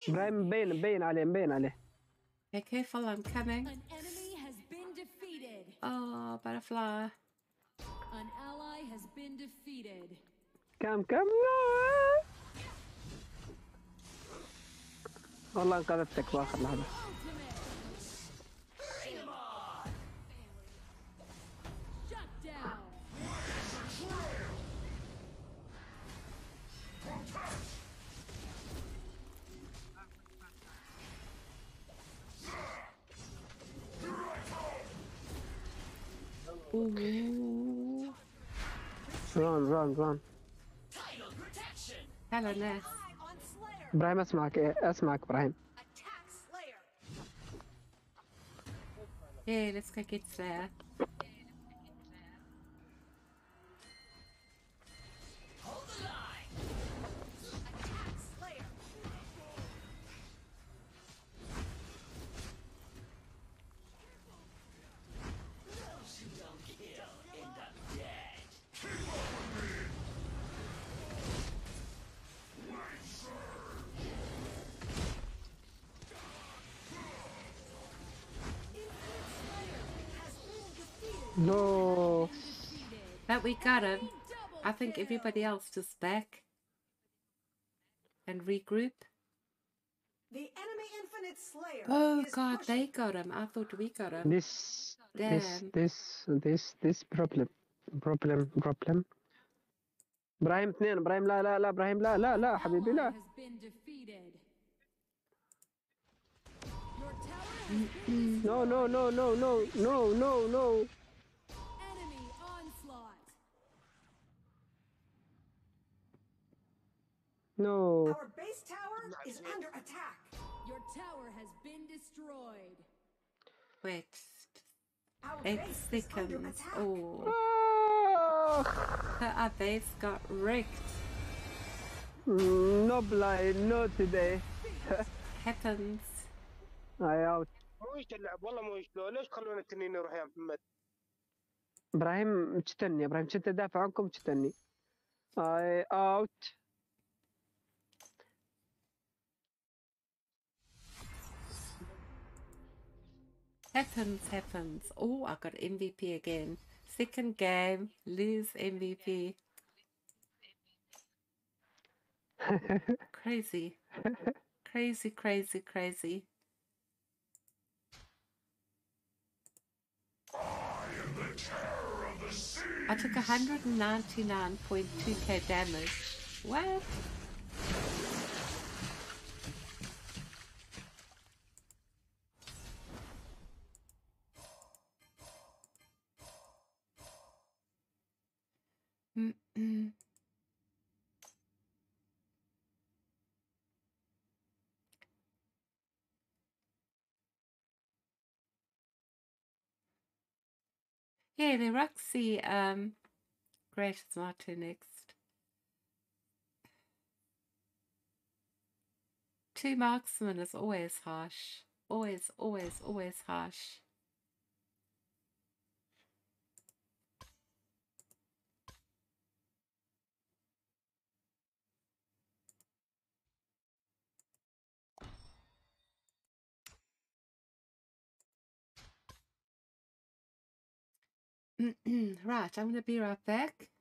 ابراهيم مبين عليه مبين عليه. Be careful, I'm coming. An enemy has been defeated. Oh, butterfly. An ally has been defeated. كم والله انقذتك باخر لحظة. Shut down. Ooh. ران. Hello, Ness. ابراهيم اسمعك ابراهيم. Yeah, let's go get Slayer. No. But we got him. I think everybody else is back. And regroup. The enemy Infinite Slayer. Oh is God, pushing. they got him. I thought we got him. Damn. This problem. ابراهيم اثنين. ابراهيم لا ابراهيم لا حبيبي لا. Has been defeated. Your tower has been No. enemy onslaught. No. Our base tower is under attack. Your tower has been destroyed. Wait. Our 8 base is under seconds. attack. Oh. Our base got wrecked. No blind, no today. Happens. I out. مو اللعب والله مو ليش تخلون التنين يروح يا محمد؟ ابراهيم تشتني. ابراهيم كنت ادافع عنكم تشتني. I out. Happens. Oh, I got MVP again. Second game, lose MVP. Crazy. Crazy. I took 199.2k damage. What? Yeah, the Roxy, great, it's my turn next. 2 marksman is always harsh. Always harsh. Right, I'm going to be right back.